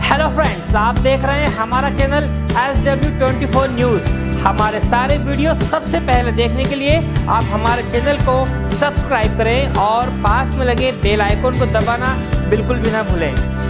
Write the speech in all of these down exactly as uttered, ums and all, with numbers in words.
Hello friends, आप देख रहे हैं हमारा channel S W twenty four news. हमारे सारे वीडियो सबसे पहले देखने के लिए आप हमारे चैनल को सब्सक्राइब करें और पास में लगे बेल आइकन को दबाना बिल्कुल भी ना भूलें।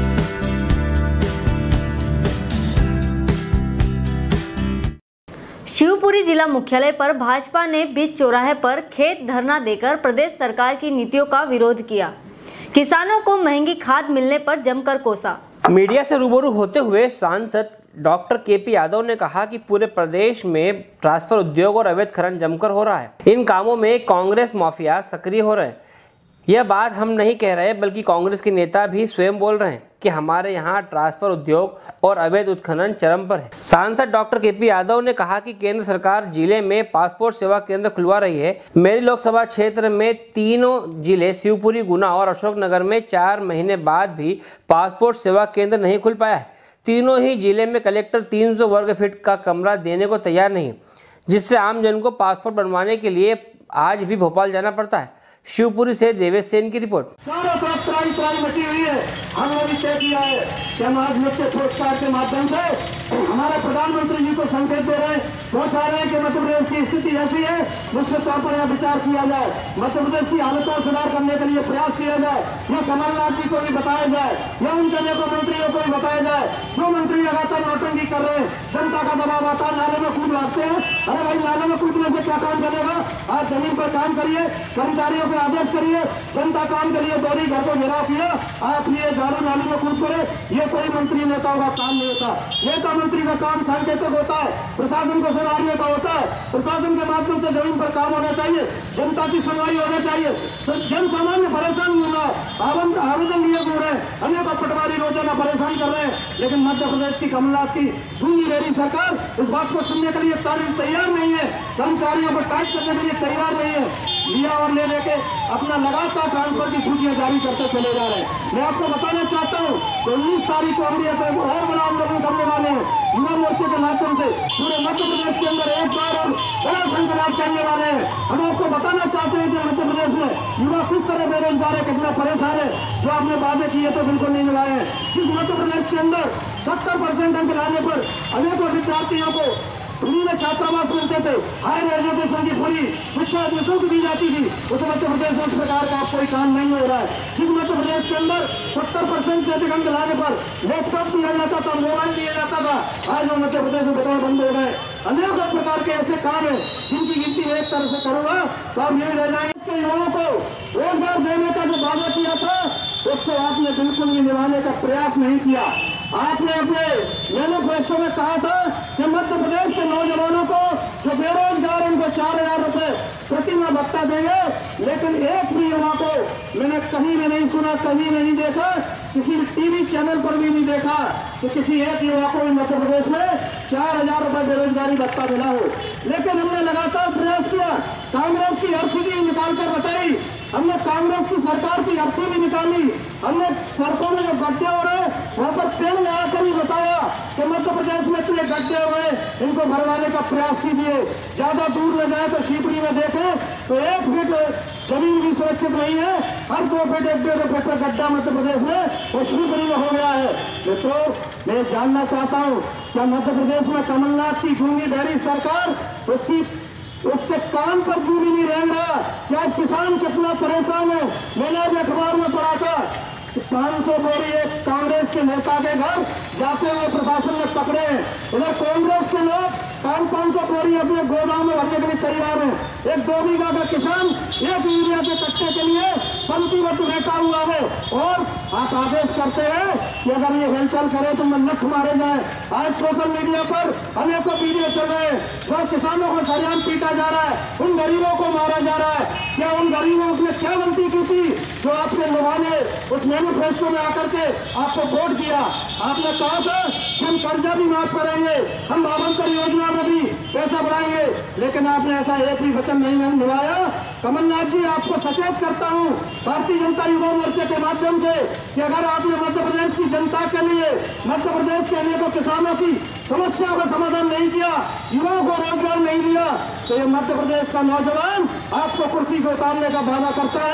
शिवपुरी जिला मुख्यालय पर भाजपा ने बीच चौराहे पर खेत धरना देकर प्रदेश सरकार की नीतियों का विरोध किया। किसानों को महंगी खाद मिलने पर जमकर कोसा। मीडिया से रूबरू होते हुए सांसद डॉक्टर के पी यादव ने कहा कि पूरे प्रदेश में ट्रांसफर उद्योग और अवैध खनन जमकर हो रहा है। इन कामों में कांग्रेस माफिया सक्रिय हो रहे हैं। यह बात हम नहीं कह रहे बल्कि कांग्रेस के नेता भी स्वयं बोल रहे हैं कि हमारे यहाँ ट्रांसफर उद्योग और अवैध उत्खनन चरम पर है। सांसद डॉक्टर के पी यादव ने कहा कि केंद्र सरकार जिले में पासपोर्ट सेवा केंद्र खुलवा रही है। मेरे लोकसभा क्षेत्र में तीनों जिले शिवपुरी, गुना और अशोकनगर में चार महीने बाद भी पासपोर्ट सेवा केंद्र नहीं खुल पाया है। तीनों ही जिले में कलेक्टर तीन सौ वर्ग फीट का कमरा देने को तैयार नहीं, जिससे आम जन को पासपोर्ट बनवाने के लिए आज भी भोपाल जाना पड़ता है। शिवपुरी से देवेश सेन की रिपोर्ट। चारों तरफ त्राही त्राही मची हुई है। हमने भी तय किया है कि हम आज मुख्य पुरस्कार के माध्यम से हमारे प्रधानमंत्री जी को संकेत दे रहे हैं, पहुंचा रहे हैं कि मध्य प्रदेश की स्थिति ऐसी है, निश्चित तौर पर यह विचार किया जाए, मध्य प्रदेश की हालतों को सुधार करने के लिए प्रयास किया जाए। यह कमलनाथ जी को भी बताया जाए, या उनके अनेकों मंत्रियों को भी बताया जाए। जो मंत्री लगातार नोटंकी कर रहे हैं, जनता का दबाव आता है, नाले में कूद रखते हैं। अरे भाई, नाले में कूदने से क्या काम चलेगा? आज जमीन पर काम करिए, कर्मचारियों आदेश करिए, जनता काम के लिए दौड़ी, घर को घेराव किया, आप लिए झाड़ू नाली में कूद पड़े। ये कोई मंत्री नेताओं का काम नहीं होता। नेता मंत्री का काम सांकेतिक होता है, प्रशासन को सुधारने का होता है। प्रशासन के माध्यम से जमीन पर काम होना चाहिए, जनता की सुनवाई होना चाहिए, जन सामान्य परेशान हो रहा है, आवेदन लिए घूम रहे हैं, अनेकों पटवारी रोजाना परेशान कर रहे हैं। लेकिन मध्य प्रदेश की कमलनाथ की दूंगी मेरी सरकार इस बात को सुनने के लिए तैयार नहीं है, कर्मचारियों को टाइट करने के लिए तैयार नहीं है। लिया और ले लेके अपना लगातार ट्रांसफर की सूचियां जारी करते चले जा रहे हैं। मैं आपको बताना चाहता हूं कि उन्नीस तारीख को हम ये और बड़ा आंदोलन करने वाले हैं, युवा मोर्चे के माध्यम से पूरे मध्य प्रदेश के अंदर एक बार और बड़ा संकल्प करने वाले हैं। हम आपको बताना चाहते हैं कि मध्य प्रदेश में युवा किस तरह बेरोजगार है, कितना परेशान है। जो आपने वादे किए तो बिल्कुल नहीं निभाए हैं। जिस मध्य प्रदेश के अंदर सत्तर परसेंट अंक लाने पर अनेकों विद्यार्थियों को फ्री में छात्रावास मिलते थे, हायर एजुकेशन की पूरी शिक्षा निःशुल्क दी जाती थी, उस मध्य प्रदेश में इस प्रकार का कोई काम नहीं हो रहा है। जिस मध्य प्रदेश के अंदर सत्तर परसेंट से अधिक अंक लाने पर लैपटॉप दिया जाता था, मोबाइल दिया जाता था, आज वो मध्य प्रदेश में बताना बंद हो गए। अनेक प्रकार के ऐसे काम है जिनकी गिनती एक तरह से करूंगा तो आप यही रह जाएंगे। इसके युवाओं को रोजगार देने का जो वादा किया था उसको आपने बिल्कुल भी निभाने का प्रयास नहीं किया। आपने अपने मैनिफेस्टो में कहा था कि मध्य प्रदेश के नौजवानों को जो बेरोजगार उनको चार हजार रुपए प्रति माह भत्ता देंगे, लेकिन एक भी युवा को मैंने कहीं भी नहीं सुना, कहीं नहीं देखा, किसी टीवी चैनल पर भी नहीं देखा कि किसी एक युवा को मध्य प्रदेश में चार हजार रुपए बेरोजगारी भत्ता मिला हो। लेकिन हमने लगातार प्रयास किया, कांग्रेस की अर्थी भी निकाल कर बताई, हमने कांग्रेस की सरकार की अर्थी भी निकाली, हमने सड़कों में जो गड्ढे हो रहे वहां पर पेड़ लगाकर ही बताया कि मध्य प्रदेश में इतने गड्ढे हो गए, इनको भरवाने का प्रयास कीजिए। ज्यादा दूर में जाए तो शिवपुरी में देखें तो एक फीट जमीन भी सुरक्षित नहीं है, हर दो फीट एक डेढ़ फीट का गड्ढा मध्य प्रदेश में और शिवपुरी में हो गया है। मित्रों, मैं जानना चाहता हूँ क्या मध्य प्रदेश में कमलनाथ की गूंगी बहरी सरकार उसकी उसके कान पर जू भी नहीं रेंग रहा? क्या किसान कितना परेशान है? मैंने आज अखबार में पढ़ा था कि पांच सौ बोरी एक कांग्रेस के नेता के घर जाते हुए प्रशासन ने पकड़े हैं। उधर कांग्रेस के लोग पांच पांच सौ बोरी अपने गोदाम में भरने के लिए तैयार हैं। एक दो बीघा का किसान एक यूरिया के कट्टे के लिए पंक्तिबद्ध बैठा हुआ है और आप आदेश करते हैं कि अगर ये हलचल करे तो मैं नख मारे जाए। आज सोशल मीडिया पर अनेकों वीडियो चल रहे हैं जो किसानों को सरेआम पीटा जा रहा है, उन गरीबों को मारा जा रहा है। क्या उन गरीबों ने क्या गलती की थी जो आपने लोगों ने उस मैनिफेस्टो में आकर के आपको वोट दिया? आपने कहा था कि हम कर्जा भी माफ करेंगे, हम भावंतर योजना में भी पैसा बढ़ाएंगे, लेकिन आपने ऐसा एक भी वचन नहीं निभाया। कमलनाथ जी, आपको सचेत करता हूं भारतीय जनता युवा मोर्चे के माध्यम से कि अगर आपने मध्य प्रदेश की जनता के लिए, मध्य प्रदेश के अनेकों किसानों की समस्याओं का समाधान नहीं किया, युवाओं को रोजगार नहीं दिया, तो ये मध्य प्रदेश का नौजवान आपको कुर्सी से उतारने का वादा करता है।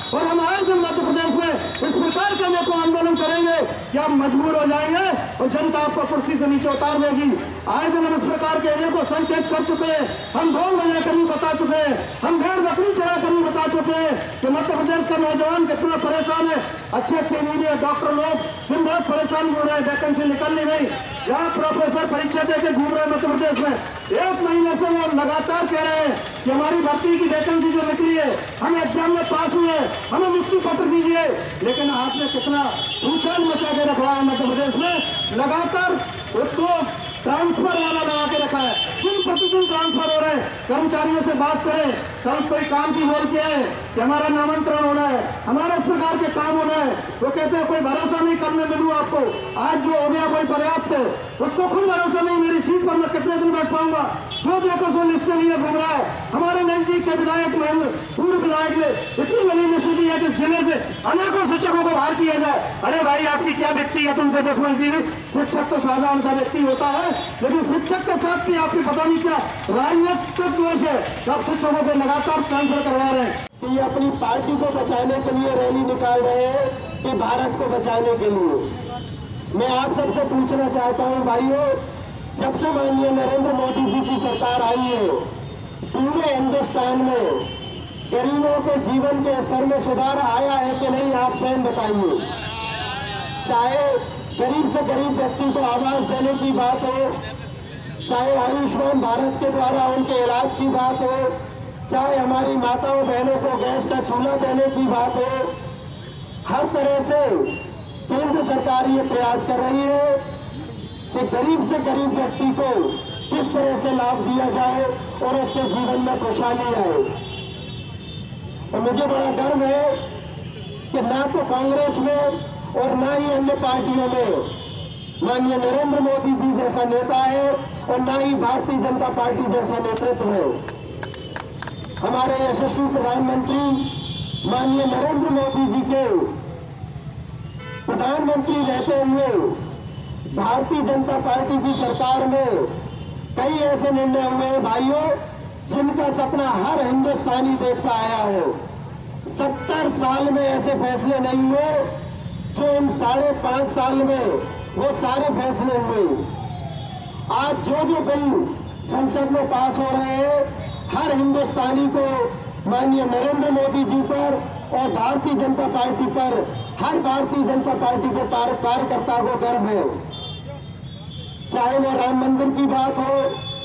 और हम आए दिन मध्य प्रदेश में इस प्रकार के अनेकों आंदोलन करेंगे कि हम मजबूर हो जाएंगे और जनता आपको कुर्सी से नीचे उतार देगी। आए दिन हम इस प्रकार के अनेकों संकेत कर चुके हैं, हम ढोल बजा कर भी बता चुके हैं, हम भेड़ बकरी चरा कर भी बता चुके हैं कि मध्य प्रदेश का नौजवान कितना परेशान है। अच्छे अच्छे इंजीनियर डॉक्टर लोग दिन रात परेशान हो रहे हैं, वैकेंसी निकल नहीं रही। यहाँ प्रोफेसर परीक्षा देकर घूम रहे हैं मध्य प्रदेश में, एक महीने से वो लगातार कह रहे हैं कि हमारी भर्ती की वैकेंसी जो निकली है, हम एग्जाम में पास हुए, हमें मुक्ति पत्र दीजिए। लेकिन आपने कितना उछाल मचा के रखा है मध्य प्रदेश में, लगातार उसको ट्रांसफर वाला लगा के रखा है, दिन प्रतिदिन ट्रांसफर हो रहे हैं। कर्मचारियों से बात करें, कल कोई काम की बोल के है कि हमारा नामांतरण होना है, हमारा इस प्रकार के काम होना है, वो कहते हैं कोई भरोसा नहीं कल मैं मिलूँ आपको, आज जो हो गया वही पर्याप्त है, उसको खुद भरोसा नहीं मेरी सीट पर मैं कितने दिन बैठ पाऊंगा। जो देखो सो लिस्टें लिए घूम रहा है। हमारे नजदीक के विधायक महेंद्र पूर्व विधायक ने इतनी बड़ी मिशन दी है कि जिले से अनेकों शिक्षकों को बाहर किया जाए। अरे भाई आपकी क्या व्यक्ति है तुमसे दुश्मन की? शिक्षक तो साधारण सा व्यक्ति होता है, लेकिन शिक्षक के साथ भी आपकी पता नहीं क्या राजनीतिक दोष है, आप शिक्षकों को लगातार ट्रांसफर करवा रहे हैं। ये अपनी पार्टी को बचाने के लिए रैली निकाल रहे हैं कि भारत को बचाने के लिए। मैं आप सबसे पूछना चाहता हूं भाइयों, जब से माननीय नरेंद्र मोदी जी की सरकार आई है, पूरे हिंदुस्तान में गरीबों के जीवन के स्तर में सुधार आया है कि नहीं, आप स्वयं बताइए। चाहे गरीब से गरीब व्यक्ति को आवास देने की बात हो, चाहे आयुष्मान भारत के द्वारा उनके इलाज की बात हो, चाहे हमारी माताओं बहनों को गैस का चूल्हा देने की बात हो, हर तरह से केंद्र सरकार ये प्रयास कर रही है कि गरीब से गरीब व्यक्ति को किस तरह से लाभ दिया जाए और उसके जीवन में खुशहाली आए। और मुझे बड़ा गर्व है कि ना तो कांग्रेस में और ना ही अन्य पार्टियों में माननीय नरेंद्र मोदी जी जैसा नेता है और ना ही भारतीय जनता पार्टी जैसा नेतृत्व है। हमारे यशस्वी प्रधानमंत्री माननीय नरेंद्र मोदी जी के प्रधानमंत्री रहते हुए भारतीय जनता पार्टी की सरकार में कई ऐसे निर्णय हुए हैं भाइयों, जिनका सपना हर हिंदुस्तानी देखता आया है। सत्तर साल में ऐसे फैसले नहीं हुए जो इन साढ़े पांच साल में वो सारे फैसले हुए। आज जो जो बिल संसद में पास हो रहे हैं, हर हिंदुस्तानी को माननीय नरेंद्र मोदी जी पर और भारतीय जनता पार्टी पर, हर भारतीय जनता पार्टी के कार्यकर्ता को गर्व है। चाहे वो राम मंदिर की बात हो,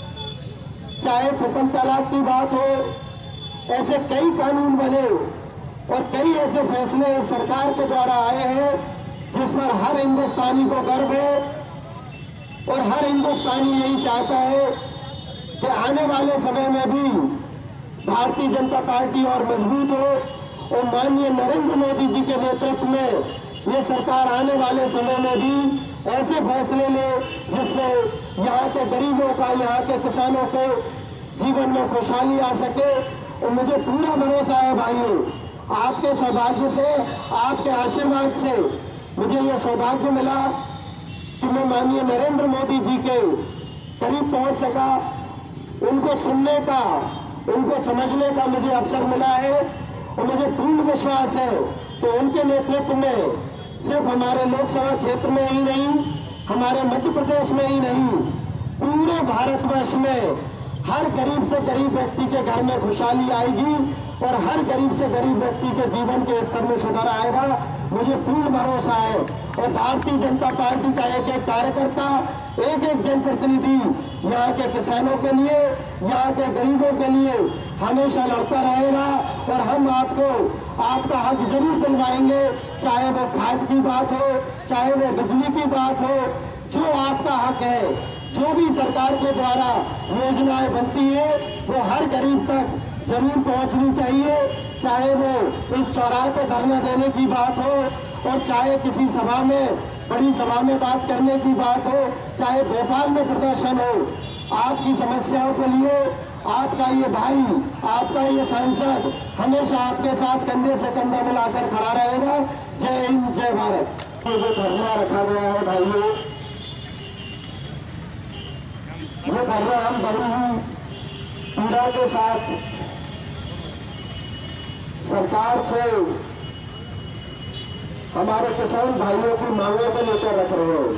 चाहे ट्रिपल तलाक की बात हो, ऐसे कई कानून बने और कई ऐसे फैसले इस सरकार के द्वारा आए हैं जिस पर हर हिंदुस्तानी को गर्व है। और हर हिंदुस्तानी यही चाहता है कि आने वाले समय में भी भारतीय जनता पार्टी और मजबूत हो और माननीय नरेंद्र मोदी जी के नेतृत्व में ये सरकार आने वाले समय में भी ऐसे फैसले ले जिससे यहाँ के गरीबों का, यहाँ के किसानों के जीवन में खुशहाली आ सके। और मुझे पूरा भरोसा है भाइयों, आपके सौभाग्य से, आपके आशीर्वाद से मुझे ये सौभाग्य मिला कि मैं माननीय नरेंद्र मोदी जी के करीब पहुंच सका, उनको सुनने का, उनको समझने का मुझे अवसर मिला है। और मुझे पूर्ण विश्वास है कि उनके नेतृत्व में सिर्फ हमारे लोकसभा क्षेत्र में ही नहीं, हमारे मध्य प्रदेश में ही नहीं, पूरे भारतवर्ष में हर गरीब से गरीब व्यक्ति के घर में खुशहाली आएगी और हर गरीब से गरीब व्यक्ति के जीवन के स्तर में सुधार आएगा, मुझे पूर्ण भरोसा है। और भारतीय जनता पार्टी का एक एक कार्यकर्ता, एक एक जनप्रतिनिधि यहाँ के किसानों के लिए, यहाँ के गरीबों के लिए हमेशा लड़ता रहेगा और हम आपको आपका हक जरूर दिलवाएंगे, चाहे वो खाद की बात हो, चाहे वो बिजली की बात हो। जो आपका हक है, जो भी सरकार के द्वारा योजनाएं बनती है, वो हर गरीब तक जरूर पहुंचनी चाहिए। चाहे वो इस चौराहे पर धरना देने की बात हो और चाहे किसी सभा में, बड़ी सभा में बात करने की बात हो, चाहे भोपाल में प्रदर्शन हो, आपकी समस्याओं के लिए आपका ये भाई, आपका ये सांसद हमेशा आपके साथ कंधे से कंधा मिलाकर खड़ा रहेगा। जय हिंद, जय भारत। ये धरना रखा गया है भाइयों, ये धरना हम बड़ी ही पीड़ा के साथ सरकार से हमारे किसान भाइयों की मांगों को लेकर रख रहे हो,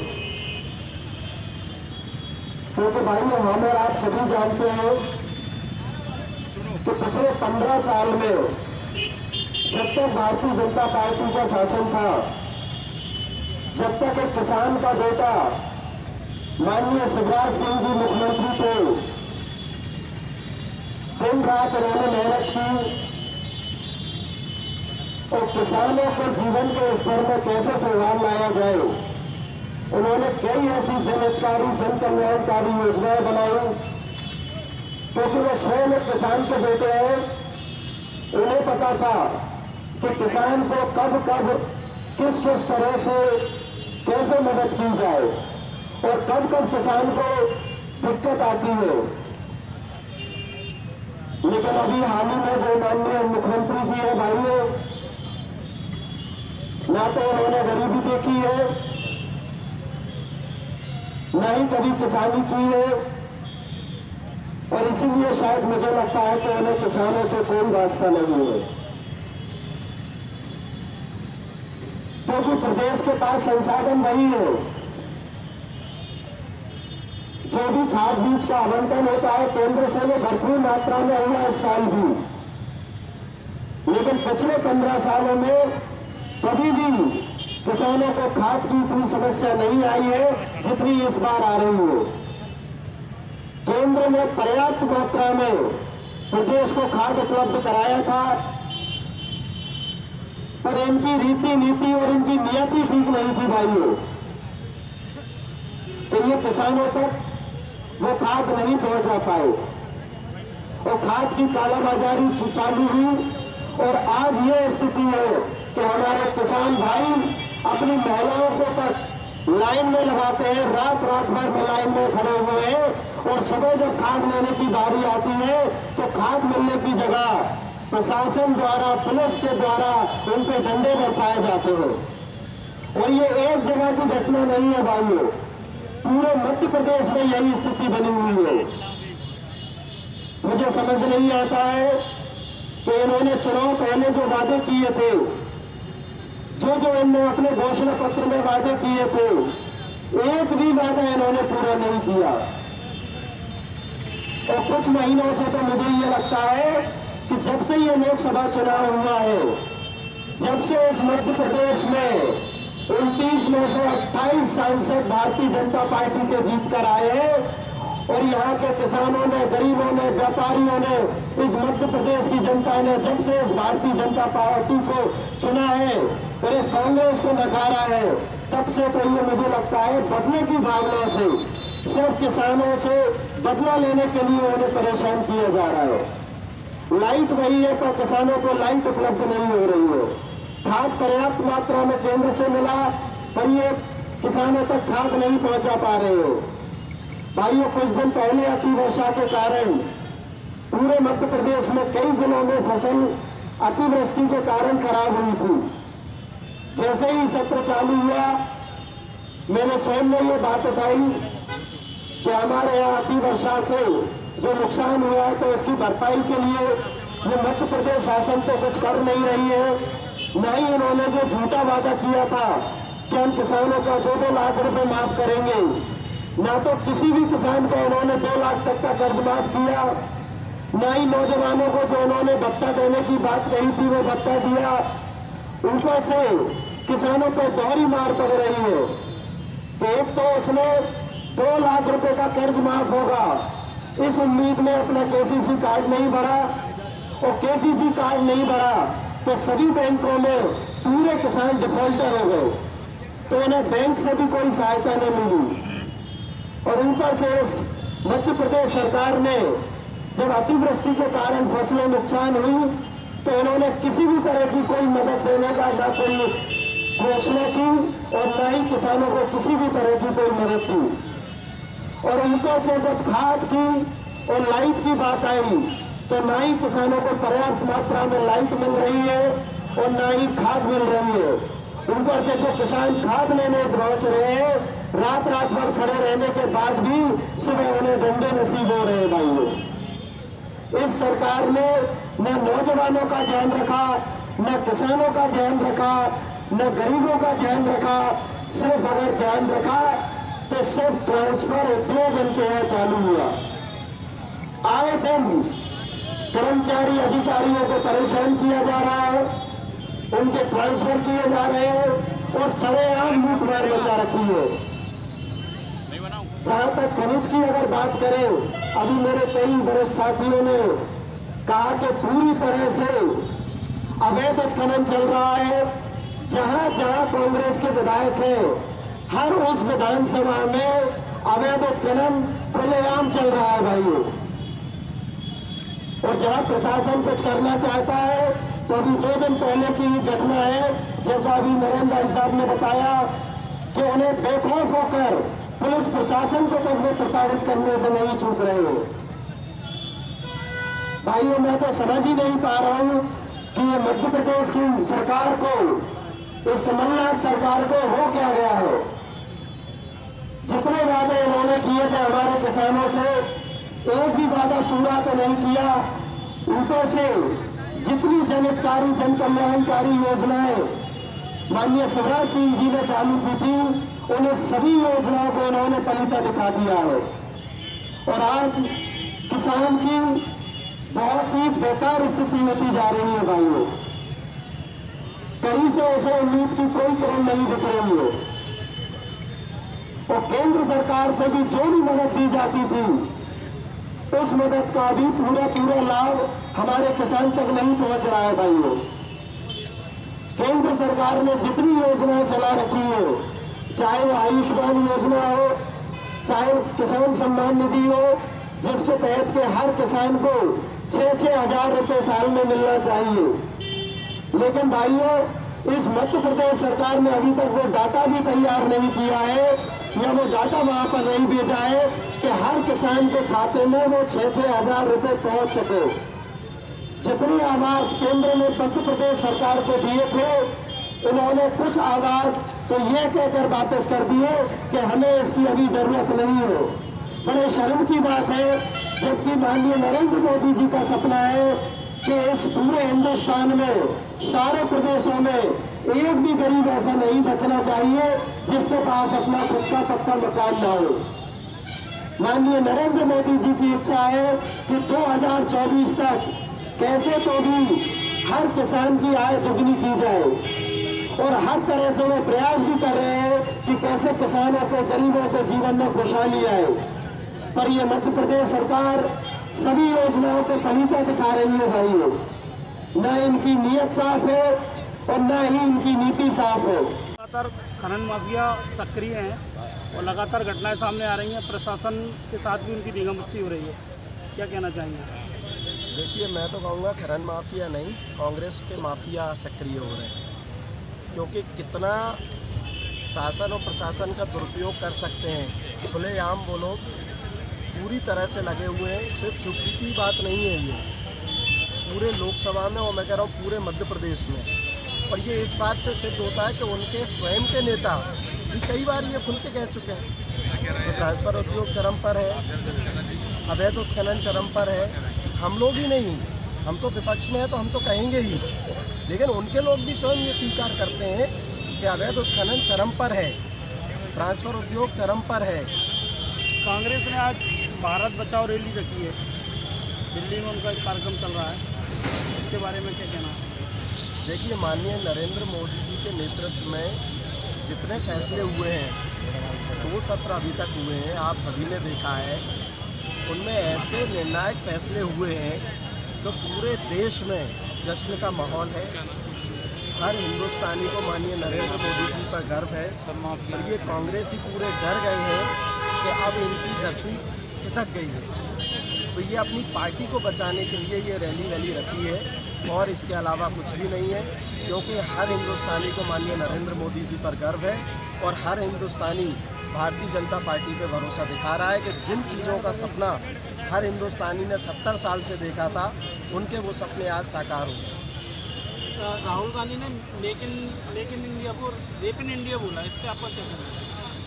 क्योंकि भाइयों हम और आप सभी जानते हैं कि पिछले पंद्रह साल में जब तक भारतीय जनता पार्टी का शासन था, जब तक एक किसान का बेटा माननीय शिवराज सिंह जी मुख्यमंत्री थे, दिन रात उन्होंने मेहनत की और किसानों के जीवन के स्तर में कैसे सुधार लाया जाए, उन्होंने कई ऐसी जन हितकारी जन कल्याणकारी योजनाएं बनाई, क्योंकि वो स्वयं एक किसान के बेटे हैं। उन्हें पता था कि किसान को कब कब किस किस तरह से कैसे मदद की जाए और कब कब किसान को दिक्कत आती है। लेकिन अभी हाल ही में जो माननीय मुख्यमंत्री जी है भाइयों, ना तो उन्होंने गरीबी देखी है, ना ही कभी किसानी की है, और इसीलिए शायद मुझे लगता है कि उन्हें किसानों से कोई वास्ता नहीं है, क्योंकि प्रदेश के पास संसाधन वही है। जो भी खाद बीज का आवंटन होता है केंद्र से, वो भरपूर मात्रा में हुआ इस साल भी, लेकिन पिछले पंद्रह सालों में कभी भी किसानों को खाद की इतनी समस्या नहीं आई है जितनी इस बार आ रही है। केंद्र ने पर्याप्त मात्रा में प्रदेश को खाद उपलब्ध कराया था, पर इनकी रीति नीति और इनकी नियति ठीक नहीं थी भाइयों, तो ये किसानों तक वो खाद नहीं पहुंचा पाए और खाद की कालाबाजारी चालू हुई। और आज ये स्थिति है कि हमारे किसान भाई अपनी महिलाओं को तक लाइन में लगाते हैं, रात रात भर में लाइन में खड़े हुए हैं, और सुबह जब खाद लेने की बारी आती है तो खाद मिलने की जगह प्रशासन द्वारा, पुलिस के द्वारा उन पे डंडे बरसाए जाते हैं। और ये एक जगह की घटना नहीं है भाइयों, पूरे मध्य प्रदेश में यही स्थिति बनी हुई है। मुझे समझ नहीं आता है कि इन्होंने चुनाव पहले जो वादे किए थे, जो जो इन्होंने अपने घोषणा पत्र में वादे किए थे, एक भी वादा इन्होंने पूरा नहीं किया। और कुछ महीनों से तो मुझे ये लगता है कि जब से ये लोकसभा चुनाव हुआ है, जब से इस मध्य प्रदेश में उनतीस में से अट्ठाईस सांसद भारतीय जनता पार्टी के जीत कर आए हैं, और यहाँ के किसानों ने, गरीबों ने, व्यापारियों ने, इस मध्य प्रदेश की जनता ने जब से इस भारतीय जनता पार्टी को चुना है और इस कांग्रेस को नकारा है, तब से तो ये मुझे लगता है बदले की भावना से, सिर्फ किसानों से बदला लेने के लिए उन्हें परेशान किया जा रहा है। लाइट वही है, पर किसानों को लाइट उपलब्ध नहीं हो रही है। खाद पर्याप्त मात्रा में केंद्र से मिला, पर ये किसानों तक खाद नहीं पहुंचा पा रहे हो भाइयों। कुछ दिन पहले अतिवर्षा के कारण पूरे मध्य प्रदेश में कई जिलों में फसल अतिवृष्टि के कारण खराब हुई थी। जैसे ही सत्र चालू हुआ, मैंने स्वयं ने ये बात उठाई कि हमारे यहाँ अतिवर्षा से जो नुकसान हुआ है तो उसकी भरपाई के लिए ये मध्य प्रदेश शासन तो कुछ कर नहीं रही है, न ही इन्होंने जो झूठा वादा किया था कि हम किसानों का दो दो लाख रुपए माफ करेंगे, ना तो किसी भी किसान का इन्होंने दो लाख तक का कर्ज माफ किया, ना ही नौजवानों को जो इन्होंने भत्ता देने की बात कही थी वो भत्ता दिया। ऊपर से किसानों पर दोहरी मार पड़ रही है कि एक तो उसने दो लाख रुपए का कर्ज माफ होगा, इस उम्मीद में अपना केसीसी कार्ड नहीं भरा, और केसीसी कार्ड नहीं भरा तो सभी बैंकों में पूरे किसान डिफॉल्टर हो गए, तो उन्हें बैंक से भी कोई सहायता नहीं मिली। और ऊपर से इस मध्य प्रदेश सरकार ने जब अतिवृष्टि के कारण फसलें नुकसान हुई तो इन्होंने किसी भी तरह की कोई मदद देने का ना कोई घोषणा की और ना ही किसानों को किसी भी तरह की कोई मदद की। और ऊपर से जब खाद की और लाइट की बात आई तो ना ही किसानों को पर्याप्त मात्रा में लाइट मिल रही है और ना ही खाद मिल रही है। ऊपर से जो किसान खाद लेने पहुंच रहे हैं, रात रात भर खड़े रहने के बाद भी सुबह उन्हें डंडे नसीब हो रहे हैं भाइयों। इस सरकार ने न नौजवानों का ध्यान रखा, न किसानों का ध्यान रखा, न गरीबों का ध्यान रखा। सिर्फ अगर ध्यान रखा तो सिर्फ ट्रांसफर उद्योग इनके यहाँ चालू हुआ। आए दिन कर्मचारी अधिकारियों को परेशान किया जा रहा है, उनके ट्रांसफर किए जा रहे हैं और सरेआम लूटमार मचा रखी है। जहां तक खनिज की अगर बात करें, अभी मेरे कई वरिष्ठ साथियों ने कहा कि पूरी तरह से अवैध उत्खनन चल रहा है। जहां जहां कांग्रेस के विधायक हैं, हर उस विधानसभा में अवैध उत्खनन खुलेआम चल रहा है भाइयों। और जहां प्रशासन कुछ करना चाहता है तो अभी दो दिन पहले की ही घटना है, जैसा अभी नरेंद्र भाई साहब ने बताया कि उन्हें बेखौफ होकर पुलिस प्रशासन को तक में प्रताड़ित करने से नहीं चूक रहे हो। भाइयों, मैं तो समझ ही नहीं पा रहा हूं कि ये मध्य प्रदेश की सरकार को, इस कमलनाथ सरकार को हो क्या गया है। जितने वादे इन्होंने किए थे हमारे किसानों से, एक भी वादा पूरा तो नहीं किया। ऊपर से जितनी जनहितकारी जन कल्याणकारी योजनाएं माननीय शिवराज सिंह जी ने चालू की थी, उन्हें सभी योजनाओं को इन्होंने पलीता दिखा दिया है। और आज किसान की बहुत ही बेकार स्थिति होती जा रही है भाइयों। कहीं से उसे उम्मीद की कोई किरण नहीं दिख रही है। और केंद्र सरकार से भी जो भी मदद दी जाती थी, उस मदद का भी पूरा पूरा लाभ हमारे किसान तक नहीं पहुंच रहा है भाइयों। केंद्र सरकार ने जितनी योजनाएं चला रखी है, चाहे वो आयुष्मान योजना हो, चाहे किसान सम्मान निधि हो, जिसके तहत के हर किसान को छह छह हजार रुपए साल में मिलना चाहिए, लेकिन भाइयों इस मध्य प्रदेश सरकार ने अभी तक वो डाटा भी तैयार नहीं किया है, या वो डाटा वहां पर नहीं भेजा है कि हर किसान के खाते में वो छह छह हजार रुपए पहुंच सके। जितने आवास केंद्र ने मध्य प्रदेश सरकार को दिए थे, इन्होंने कुछ आवास तो ये कहकर वापस कर दिए कि हमें इसकी अभी जरूरत नहीं है। बड़े शर्म की बात है, जबकि माननीय नरेंद्र मोदी जी का सपना है कि इस पूरे हिंदुस्तान में सारे प्रदेशों में एक भी गरीब ऐसा नहीं बचना चाहिए जिसके पास अपना खुद का पक्का मकान न हो। माननीय नरेंद्र मोदी जी की इच्छा है कि दो हज़ार चौबीस तक कैसे तो भी हर किसान की आय दुगनी की जाए, और हर तरह से वो प्रयास भी कर रहे हैं कि कैसे किसानों को, गरीबों के जीवन में खुशहाली आए। पर ये मध्य प्रदेश सरकार सभी योजनाओं को फलीता दिखा रही है भाइयों। न इनकी नीयत साफ है और न ही इनकी नीति साफ है। लगातार खनन माफिया सक्रिय हैं और लगातार घटनाएं सामने आ रही हैं। प्रशासन के साथ भी उनकी धींगामुष्टि हो रही है, क्या कहना चाहेंगे? देखिए, मैं तो कहूँगा खनन माफिया नहीं, कांग्रेस के माफिया सक्रिय हो रहे हैं, क्योंकि कितना शासन और प्रशासन का दुरुपयोग कर सकते हैं। खुलेआम वो लोग पूरी तरह से लगे हुए हैं। सिर्फ यूपी की बात नहीं है, ये पूरे लोकसभा में और मैं कह रहा हूँ पूरे मध्य प्रदेश में। और ये इस बात से सिद्ध होता है कि उनके स्वयं के नेता भी कई बार ये खुल के कह चुके हैं। तो ट्रांसफर उद्योग चरम पर है, अवैध उत्खनन चरम पर है। हम लोग ही नहीं, हम तो विपक्ष में हैं तो हम तो कहेंगे ही, लेकिन उनके लोग भी स्वयं ये स्वीकार करते हैं कि अवैध उत्खनन चरम पर है, ट्रांसफर उद्योग चरम पर है। कांग्रेस ने आज भारत बचाओ रैली रखी है, दिल्ली में उनका एक कार्यक्रम चल रहा है, इसके बारे में क्या कहना है? देखिए, माननीय नरेंद्र मोदी जी के नेतृत्व में जितने फैसले हुए हैं, दो सत्र अभी तक हुए हैं, आप सभी ने देखा है, उनमें ऐसे निर्णायक फैसले हुए हैं तो पूरे देश में जश्न का माहौल है। हर हिंदुस्तानी को माननीय नरेंद्र मोदी जी पर गर्व है, और ये कांग्रेस ही पूरे डर गए हैं कि अब इनकी धरती खिसक गई है। तो ये अपनी पार्टी को बचाने के लिए ये रैली वैली रखी है, और इसके अलावा कुछ भी नहीं है, क्योंकि हर हिंदुस्तानी को माननीय नरेंद्र मोदी जी पर गर्व है, और हर हिंदुस्तानी भारतीय जनता पार्टी पे भरोसा दिखा रहा है कि जिन चीज़ों का सपना हर हिंदुस्तानी ने सत्तर साल से देखा था, उनके वो सपने आज साकार हो। राहुल गांधी ने make in make in India को रेप इन इंडिया बोला, इस पर आपका क्या कहना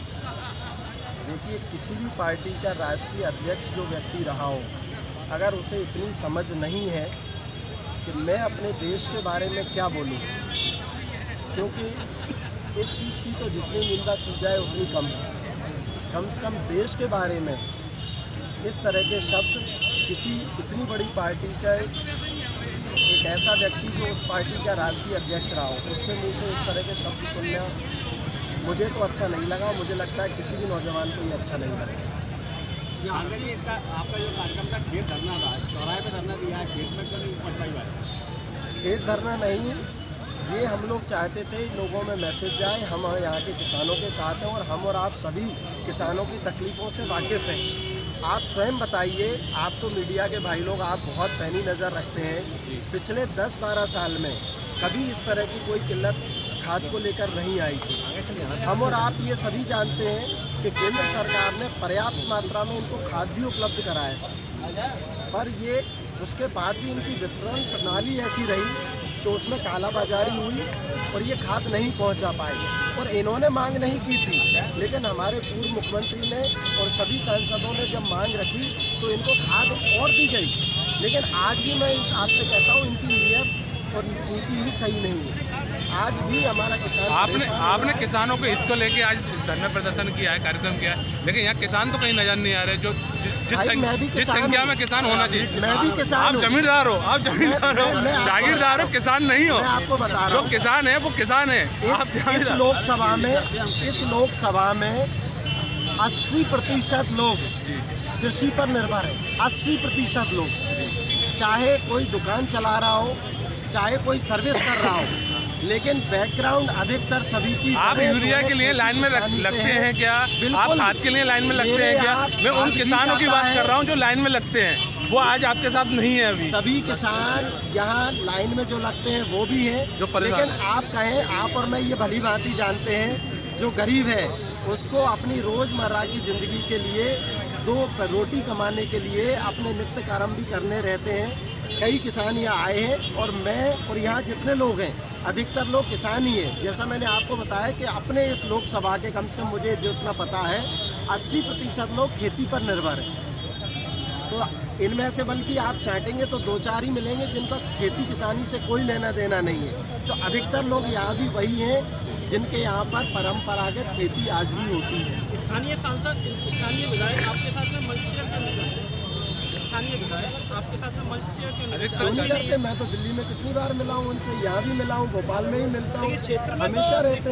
है? देखिए, किसी भी पार्टी का राष्ट्रीय अध्यक्ष जो व्यक्ति रहा हो, अगर उसे इतनी समझ नहीं है कि मैं अपने देश के बारे में क्या बोलूं, क्योंकि इस चीज़ की तो जितनी निंदा की जाए उतनी कम है। कम से कम देश के बारे में इस तरह के शब्द किसी इतनी बड़ी पार्टी का एक ऐसा व्यक्ति जो उस पार्टी का राष्ट्रीय अध्यक्ष रहा हो उसके मुंह से इस तरह के शब्द सुनना मुझे तो अच्छा नहीं लगा। मुझे लगता है किसी भी नौजवान को ये अच्छा नहीं लगेगा। ये इसका आपका जो कार्यक्रम था खेत धरना था, चौराहे पे धरना दिया है, खेत में क्यों नहीं पड़ पाई बात? खेत धरना नहीं, ये हम लोग चाहते थे लोगों में मैसेज जाए, हम यहाँ के किसानों के साथ हैं और हम और आप सभी किसानों की तकलीफ़ों से वाकिफ़ हैं। आप स्वयं बताइए, आप तो मीडिया के भाई लोग, आप बहुत पैनी नज़र रखते हैं। पिछले दस बारह साल में कभी इस तरह की कोई किल्लत खाद को लेकर नहीं आई थी। हम और आप ये सभी जानते हैं कि केंद्र सरकार ने पर्याप्त मात्रा में इनको खाद भी उपलब्ध कराया था, पर ये उसके बाद भी इनकी वितरण प्रणाली ऐसी रही तो उसमें कालाबाजारी हुई और ये खाद नहीं पहुंचा पाई। और इन्होंने मांग नहीं की थी, लेकिन हमारे पूर्व मुख्यमंत्री ने और सभी सांसदों ने जब मांग रखी तो इनको खाद और दी गई। लेकिन आज भी मैं आपसे कहता हूँ इनकी नीयत और नीति ही सही नहीं है। आज भी हमारा किसान आपने आपने किसानों के हित को लेके आज धरना प्रदर्शन किया है, कार्यक्रम किया है, लेकिन यहाँ किसान तो कहीं नजर नहीं आ रहे। जो जिस जिस संख्या में किसान होना चाहिए, मैं भी किसान, आप जमींदार हो, आप जमींदार हो, जागीरदार हो, किसान नहीं हो। मैं आपको बता रहा हूँ, जो किसान है वो किसान है। इस, इस लोकसभा में इस लोकसभा में अस्सी प्रतिशत लोग कृषि पर निर्भर है। अस्सी प्रतिशत लोग, चाहे कोई दुकान चला रहा हो, चाहे कोई सर्विस कर रहा हो, लेकिन बैकग्राउंड अधिकतर सभी की। आप यूरिया के लिए लाइन में लगते हैं क्या? आप खाद के लिए लाइन में लगते हैं क्या? मैं उन किसानों की बात कर रहा हूँ जो लाइन में लगते हैं, वो आज आपके साथ नहीं है। अभी सभी किसान यहाँ लाइन में जो लगते हैं वो भी हैं, लेकिन आप कहें, आप और मैं ये भली भांति जानते हैं, जो गरीब है उसको अपनी रोज़मर्रा की ज़िंदगी के लिए दो रोटी कमाने के लिए अपने नित्य कर्म भी करने रहते हैं। कई किसान यहाँ आए हैं और मैं और यहाँ जितने लोग हैं अधिकतर लोग किसान ही हैं। जैसा मैंने आपको बताया कि अपने इस लोकसभा के कम से कम मुझे जितना पता है अस्सी प्रतिशत लोग खेती पर निर्भर हैं। तो इनमें से बल्कि आप चाहेंगे तो दो चार ही मिलेंगे जिनका खेती किसानी से कोई लेना देना नहीं है। तो अधिकतर लोग यहाँ भी वही हैं जिनके यहाँ पर परंपरागत खेती आज भी होती है। स्थानीय सांसद, स्थानीय विधायक आपके साथ में मंच शेयर करने का स्थानीय विधायक आपके साथ में मंच शेयर क्यों करते? मैं तो दिल्ली में कितनी बार मिला हूँ उनसे, यहाँ भी मिला हूँ, भोपाल में ही मिलता हूँ, हमेशा रहते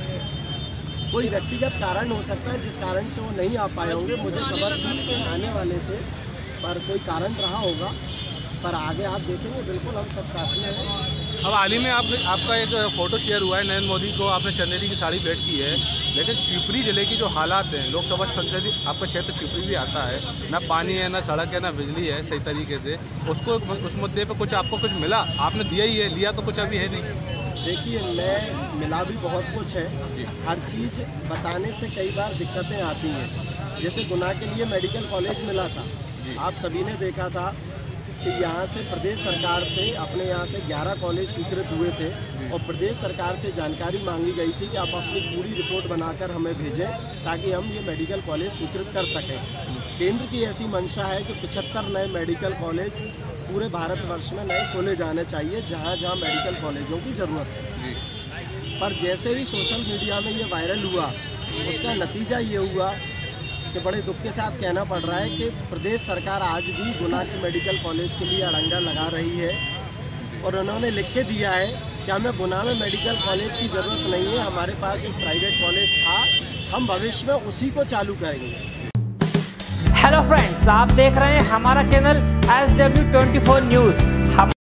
हैं। कोई व्यक्तिगत कारण हो सकता है जिस कारण से वो नहीं आ पाए होंगे। मुझे खबर थी आने वाले थे, पर कोई कारण रहा होगा, पर आगे आप देखेंगे बिल्कुल हम सब साथ में हैं। अब हाल ही में आप आपका एक फ़ोटो शेयर हुआ है, नरेंद्र मोदी को आपने चंदेरी की साड़ी भेंट की है, लेकिन शिवपुरी जिले की जो हालात हैं, लोकसभा संसदीय आपका क्षेत्र शिवपुरी भी आता है, ना पानी है, ना सड़क है, ना बिजली है सही तरीके से, उसको उस मुद्दे पे कुछ आपको कुछ मिला? आपने दिया ही है, लिया तो कुछ अभी है नहीं। देखिए, मैं मिला भी बहुत कुछ है, हर चीज़ बताने से कई बार दिक्कतें आती हैं। जैसे गुना के लिए मेडिकल कॉलेज मिला था, आप सभी ने देखा था कि यहाँ से प्रदेश सरकार से अपने यहाँ से ग्यारह कॉलेज स्वीकृत हुए थे और प्रदेश सरकार से जानकारी मांगी गई थी कि आप अपनी पूरी रिपोर्ट बनाकर हमें भेजें ताकि हम ये मेडिकल कॉलेज स्वीकृत कर सकें। केंद्र की ऐसी मंशा है कि पचहत्तर नए मेडिकल कॉलेज पूरे भारतवर्ष में नए खोले जाने चाहिए जहाँ जहाँ मेडिकल कॉलेजों की ज़रूरत है। पर जैसे ही सोशल मीडिया में ये वायरल हुआ, उसका नतीजा ये हुआ कि बड़े दुख के साथ कहना पड़ रहा है कि प्रदेश सरकार आज भी गुना के मेडिकल कॉलेज के लिए अड़ंगा लगा रही है और उन्होंने लिख के दिया है कि हमें गुना में मेडिकल कॉलेज की ज़रूरत नहीं है, हमारे पास एक प्राइवेट कॉलेज था, हम भविष्य में उसी को चालू करेंगे। हेलो फ्रेंड्स, आप देख रहे हैं हमारा channel S W twenty four news.